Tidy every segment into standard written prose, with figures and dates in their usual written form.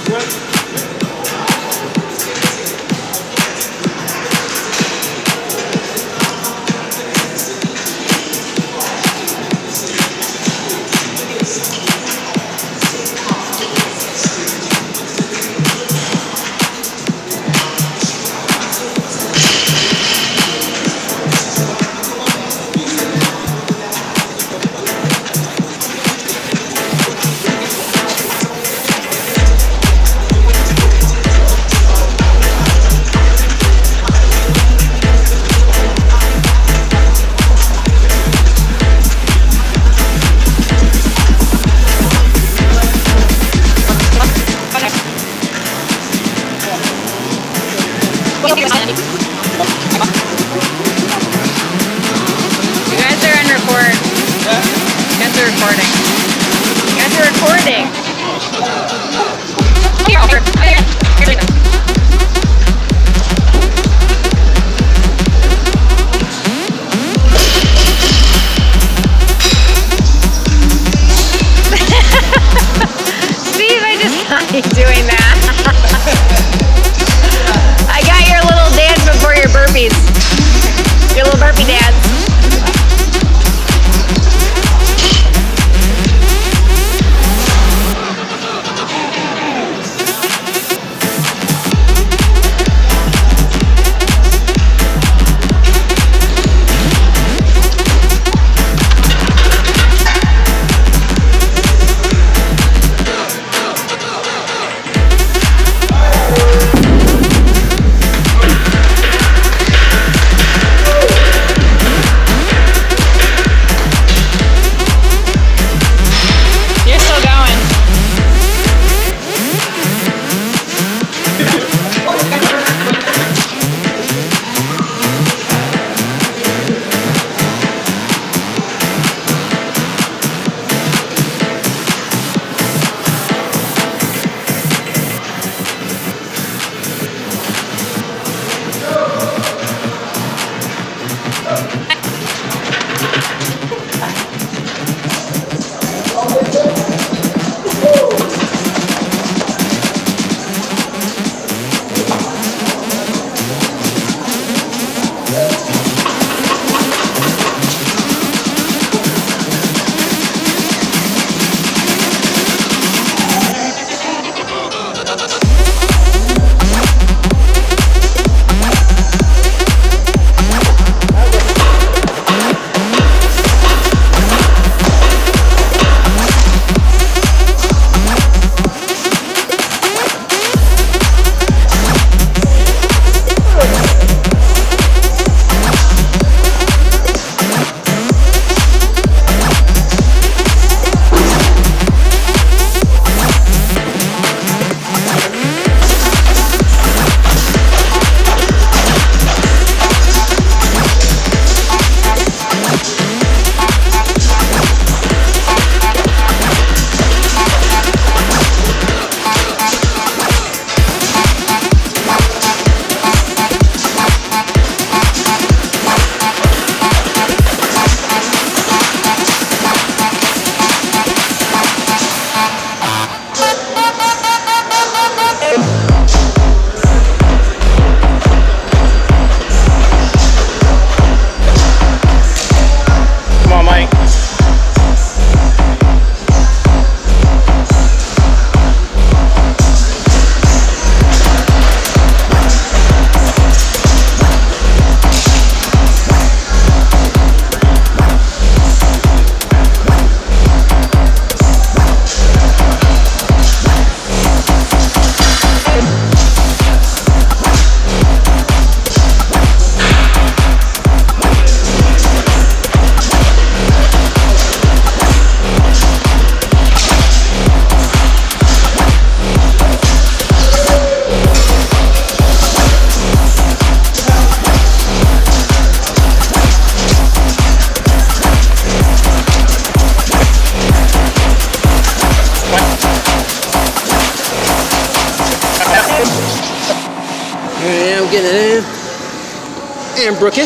Doing that. I got your little dance before your burpees. Your little burpee dance. I'm getting it in. And Brookie.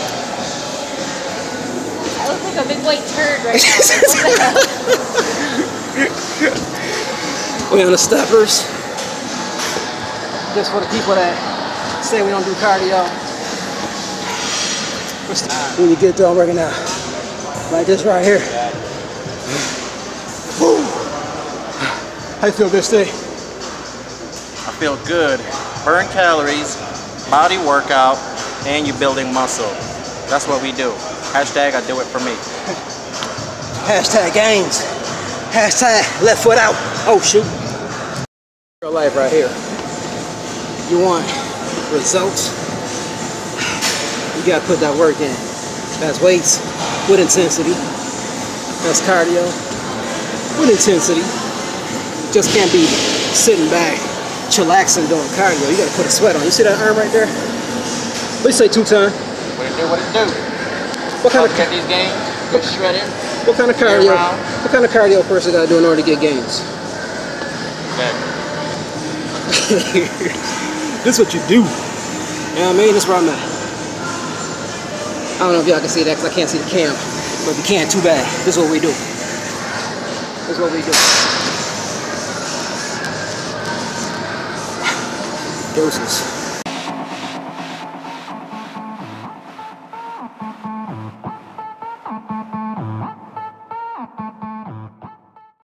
I look like a big white turd right now. We on the steppers. Just for the people that say we don't do cardio. When you get done working out, like this right here. Woo. How you feel this day? I feel good. Burn calories, body workout, and you're building muscle. That's what we do. Hashtag I do it for me. Hashtag GAINZ. Hashtag left foot out. Oh shoot. Real life right here. You want results? You gotta put that work in. That's weights with intensity. That's cardio with intensity. Just can't be sitting back, chillaxing doing cardio. You gotta put a sweat on. You see that arm right there? What do you say, 2 times? What it do, what it do? What kind of get these gains? Get shredded. What kind of cardio? What kind of cardio a person gotta do in order to get gains? Okay. This is what you do. You know what I mean? That's where I'm at. I don't know if y'all can see that because I can't see the cam. But if you can't, too bad. This is what we do. This is what we do. Doses.